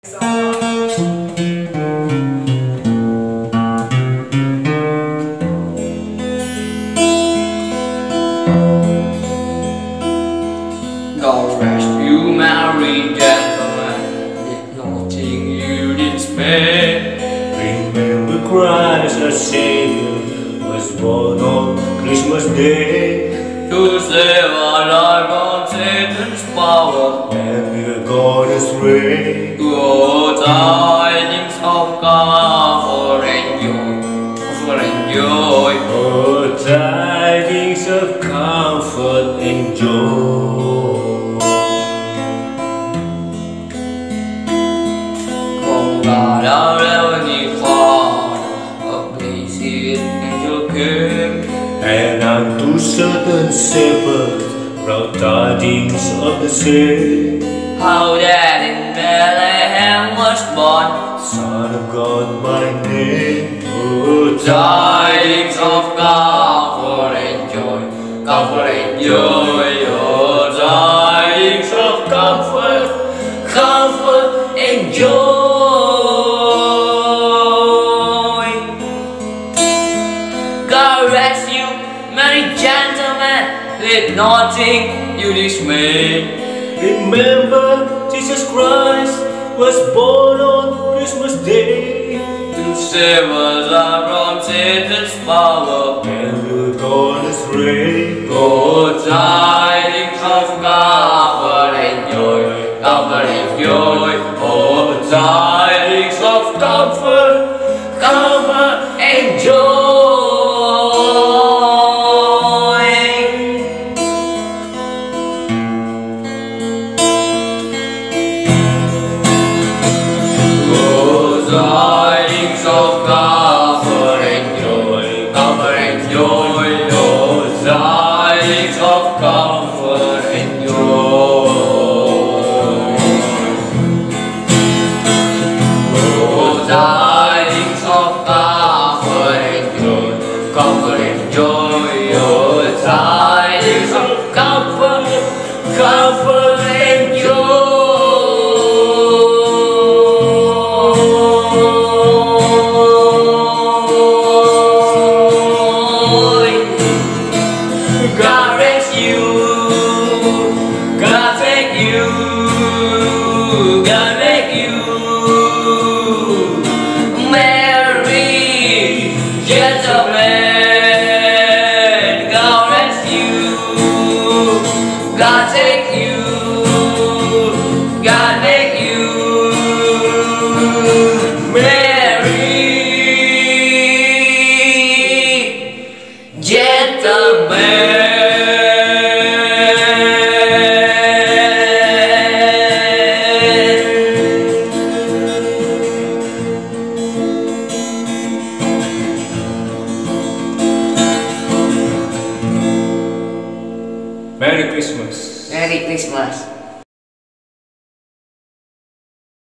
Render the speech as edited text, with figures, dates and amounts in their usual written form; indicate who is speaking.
Speaker 1: God rest you, merry gentlemen, did nothing you dismay.
Speaker 2: Remember Christ our Savior was born on Christmas Day
Speaker 1: To save our life from Satan's power,
Speaker 2: and we're God's reign.
Speaker 1: Good tidings of comfort and joy,
Speaker 2: Oh, tidings of comfort and joy.
Speaker 1: From God our heavenly Father, a blessed angel came,
Speaker 2: And unto certain shepherds brought tidings of the same,
Speaker 1: how that in Bethlehem was born
Speaker 2: Son of God by name. Oh,
Speaker 1: tidings of comfort and joy, comfort and joy, oh, tidings of comfort, comfort and joy. God rest you, merry gentlemen, with nothing you dismay.
Speaker 2: remember Jesus Christ was born on Christmas Day,
Speaker 1: To save us from Satan's power,
Speaker 2: and we're God's reign.
Speaker 1: oh, tidings of comfort and joy, comfort and joy, oh, tidings of comfort, comfort and joy. Oh, tidings of comfort and joy, comfort and joy, oh, tidings of comfort and joy. Oh, tidings of comfort and joy, comfort and joy, oh, tidings of comfort, comfort and joy. God rest you, God take you, God make you merry gentlemen. God rest you, God take you, God make you merry gentlemen.
Speaker 2: Merry Christmas.
Speaker 3: Merry Christmas.